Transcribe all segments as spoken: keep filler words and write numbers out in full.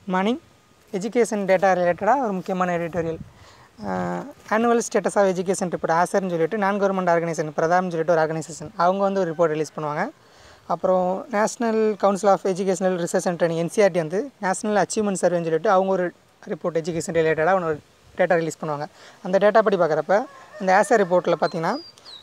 Morning education data ரிலேட்டடாக ஒரு முக்கியமான editorial. Annual status of education report ஆசர்னு சொல்லிட்டு நான் கவர்மெண்ட் ஆர்கனைசேஷன் பிரதான்னு சொல்லிட்டு ஒரு ஆர்கனைசேஷன் அவங்க வந்து ஒரு ரிப்போர்ட் ரிலீஸ் பண்ணுவாங்க. அப்புறம் national council of educational research and training NCERT வந்து நேஷ்னல் அச்சீவ்மெண்ட் சர்வேன்னு சொல்லிட்டு அவங்க ஒரு ரிப்போர்ட் எஜுகேஷன் ரிலேட்டடாக ஒன்று டேட்டா ரிலீஸ் பண்ணுவாங்க. அந்த டேட்டா படி பார்க்குறப்ப அந்த ஆசர் ரிப்போர்ட்டில் பார்த்திங்கன்னா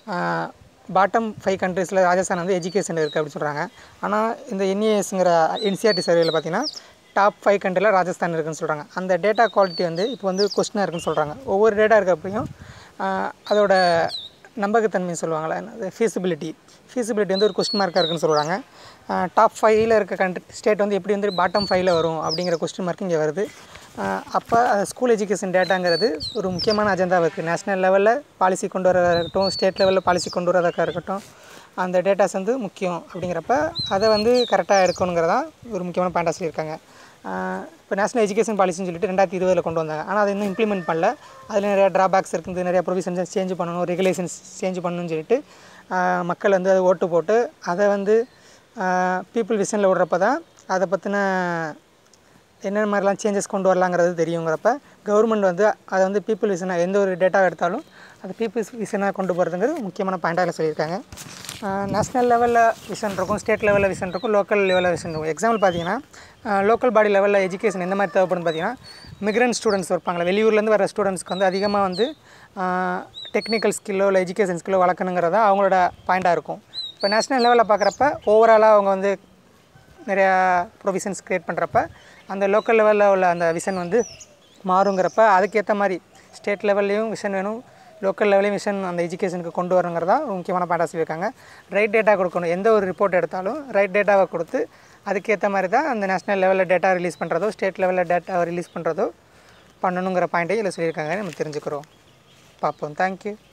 பாட்டம் ஃபைவ் கண்ட்ரீஸில் ராஜஸ்தான் வந்து எஜுகேஷன் இருக்குது அப்படின்னு சொல்கிறாங்க. ஆனால் இந்த என்ஏஎஸ்ங்கிற என்சிஆர்டி சர்வேயில் பார்த்திங்கன்னா டாப் ஃபைவ் கண்ட்ரியில் ராஜஸ்தான் இருக்குதுன்னு சொல்கிறாங்க. அந்த டேட்டா குவாலிட்டி வந்து இப்போ வந்து கொஸ்டினாக இருக்குன்னு சொல்கிறாங்க. ஒவ்வொரு டேட்டா இருக்கப்பையும் அதோட நம்பகத்தன்மை சொல்லுவாங்களே, ஃபீஸிபிலிட்டி ஃபீஸிபிலிட்டி வந்து ஒரு கொஸ்டின் மார்க்காக இருக்குன்னு சொல்கிறாங்க. டாப் ஃபைவ்ல இருக்க கண்ட்ரி ஸ்டேட் வந்து எப்படி வந்து பாட்டம் ஃபைவ்ல வரும் அப்படிங்கிற கொஸ்டின் மார்க் இங்கே வருது. அப்போ ஸ்கூல் எஜுகேஷன் டேட்டாங்கிறது ஒரு முக்கியமான அஜெண்டாவாக இருக்குது. நேஷ்னல் லெவலில் பாலிசி கொண்டு வரதாக இருக்கட்டும், ஸ்டேட் லெவலில் பாலிசி கொண்டு வரதாக இருக்கட்டும், அந்த டேட்டாஸ் வந்து முக்கியம். அப்படிங்கிறப்ப அதை வந்து கரெக்டாக எடுக்கணுங்கிறதா ஒரு முக்கியமான பாயிண்டாக சொல்லியிருக்காங்க. இப்போ நேஷ்னல் எஜுகேஷன் பாலிசின்னு சொல்லிட்டு ரெண்டாயிரத்தி இருபதில் கொண்டு வந்தாங்க. ஆனால் அதை இன்னும் இம்ப்ளிமெண்ட் பண்ணல. அதில் நிறையா ட்ராபேக்ஸ் இருக்குது, நிறையா ப்ரொவிஷன்ஸ் சேஞ்ச் பண்ணணும், ரெகுலேஷன்ஸ் சேஞ்ச் பண்ணணும்னு சொல்லிட்டு மக்கள் வந்து அதை ஓட்டு போட்டு அதை வந்து பீப்புள் விஷனில் விடுறப்ப தான் அதை பற்றின என்னென்ன மாதிரிலாம் சேஞ்சஸ் கொண்டு வரலாங்கிறது தெரியுங்கிறப்ப கவர்மெண்ட் வந்து அதை வந்து பீப்புள் விஷனாக எந்த ஒரு டேட்டா எடுத்தாலும் அது பீப்புள்ஸ் விஷனாக கொண்டு போகிறதுங்கிறது முக்கியமான பாயிண்டாக சொல்லியிருக்காங்க. நேஷ்னல் லெவலில் விஷன் இருக்கும், ஸ்டேட் லெவலில் விஷன் இருக்கும், லோக்கல் லெவலில் விஷன் இருக்கும். எக்ஸாம்பிள் பார்த்தீங்கன்னா லோக்கல் பாடி லெவலில் எஜுகேஷன் எந்த மாதிரி தேவைப்படுன்னு பார்த்தீங்கன்னா மிக்ரண்ட் ஸ்டூடெண்ட்ஸ் இருப்பாங்களே, வெளியூர்லேருந்து வர ஸ்டூடெண்ட்ஸ்க்கு வந்து அதிகமாக வந்து டெக்னிக்கல் ஸ்கில்லோ இல்லை எஜுகேஷன் ஸ்கில்லோ வளர்க்கணுங்கிறதா அவங்களோட பாயிண்டாக இருக்கும். இப்போ நேஷ்னல் லெவலில் பார்க்குறப்ப ஓவராலாக அவங்க வந்து நிறையா ப்ரொவிஷன்ஸ் க்ரியேட் பண்ணுறப்ப அந்த லோக்கல் லெவலில் உள்ள அந்த விஷன் வந்து மாறுங்கிறப்ப அதுக்கேற்ற மாதிரி ஸ்டேட் லெவல்லையும் விஷன் வேணும், லோக்கல் லெவலையும் விஷன் அந்த எஜுகேஷனுக்கு கொண்டு வரணுங்கிறதா ஒரு முக்கியமான பாயிண்டாக சொல்லியிருக்காங்க. ரைட் டேட்டா கொடுக்கணும், எந்த ஒரு ரிப்போர்ட் எடுத்தாலும் ரைட் டேட்டாவை கொடுத்து அதுக்கேற்ற மாதிரி தான் அந்த நேஷ்னல் லெவலில் டேட்டா ரிலீஸ் பண்ணுறதோ ஸ்டேட் லெவலில் டேட்டாவை ரிலீஸ் பண்ணுறதோ பண்ணணுங்கிற பாயிண்ட்டை இதில் சொல்லியிருக்காங்க. நம்ம தெரிஞ்சுக்கிறோம், பார்ப்போம். தேங்க்யூ.